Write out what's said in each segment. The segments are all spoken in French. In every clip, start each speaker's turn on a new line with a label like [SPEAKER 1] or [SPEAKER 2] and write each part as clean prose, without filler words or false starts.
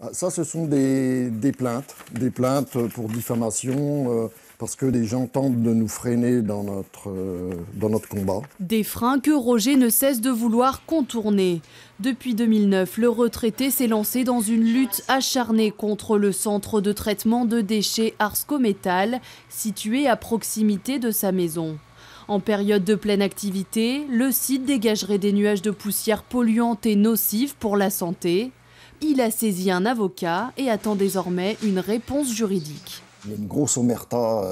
[SPEAKER 1] Ça, ce sont des plaintes pour diffamation, parce que des gens tentent de nous freiner dans notre combat.
[SPEAKER 2] Des freins que Roger ne cesse de vouloir contourner. Depuis 2009, le retraité s'est lancé dans une lutte acharnée contre le centre de traitement de déchets Arscométal, situé à proximité de sa maison. En période de pleine activité, le site dégagerait des nuages de poussière polluante et nocive pour la santé. Il a saisi un avocat et attend désormais une réponse juridique.
[SPEAKER 1] Il y a une grosse omerta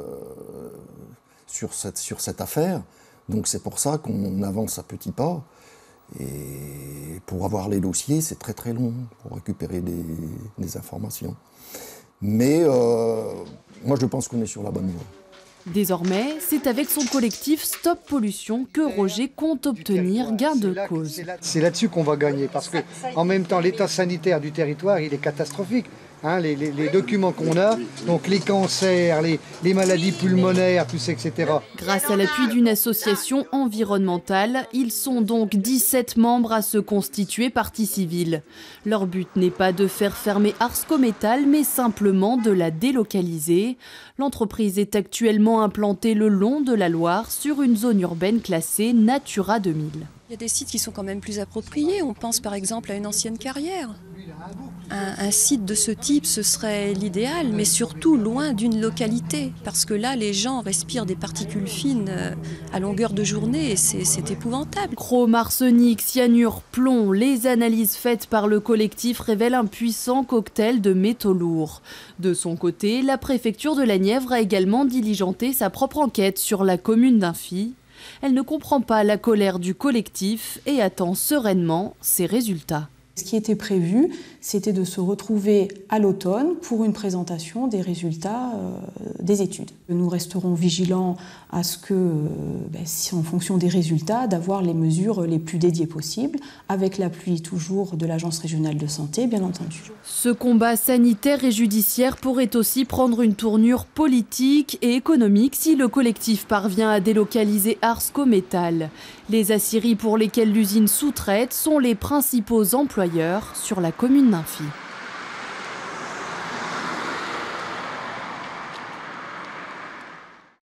[SPEAKER 1] sur cette affaire, donc c'est pour ça qu'on avance à petits pas. Et pour avoir les dossiers, c'est très très long pour récupérer des informations. Mais moi je pense qu'on est sur la bonne voie.
[SPEAKER 2] Désormais, c'est avec son collectif Stop Pollution que Roger compte obtenir gain de cause.
[SPEAKER 3] C'est là-dessus qu'on va gagner, parce qu'en même temps, l'état sanitaire du territoire, il est catastrophique. Les documents qu'on a, donc les cancers, les maladies pulmonaires, tout ça, etc.
[SPEAKER 2] Grâce à l'appui d'une association environnementale, ils sont donc 17 membres à se constituer partie civile. Leur but n'est pas de faire fermer Arscométal, mais simplement de la délocaliser. L'entreprise est actuellement implantée le long de la Loire sur une zone urbaine classée Natura 2000.
[SPEAKER 4] Il y a des sites qui sont quand même plus appropriés. On pense par exemple à une ancienne carrière. Un site de ce type, ce serait l'idéal, mais surtout loin d'une localité. Parce que là, les gens respirent des particules fines à longueur de journée et c'est épouvantable.
[SPEAKER 2] Chrome, arsenic, cyanure, plomb, les analyses faites par le collectif révèlent un puissant cocktail de métaux lourds. De son côté, la préfecture de la Nièvre a également diligenté sa propre enquête sur la commune d'Imphy. Elle ne comprend pas la colère du collectif et attend sereinement ses résultats.
[SPEAKER 5] Ce qui était prévu, c'était de se retrouver à l'automne pour une présentation des résultats des études. Nous resterons vigilants à ce que, en fonction des résultats, d'avoir les mesures les plus dédiées possibles, avec l'appui toujours de l'Agence régionale de santé, bien entendu.
[SPEAKER 2] Ce combat sanitaire et judiciaire pourrait aussi prendre une tournure politique et économique si le collectif parvient à délocaliser Arscométal. Les aciéries pour lesquelles l'usine sous-traite sont les principaux employeurs sur la commune d'Imphy.